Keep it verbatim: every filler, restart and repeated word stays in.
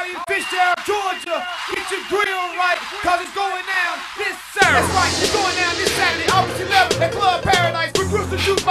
out in Fitzgerald, Georgia. Get your grill right, cause it's going down this Saturday. That's right, it's going down this Saturday, August eleventh at Club Paradise with Crystaljukebox.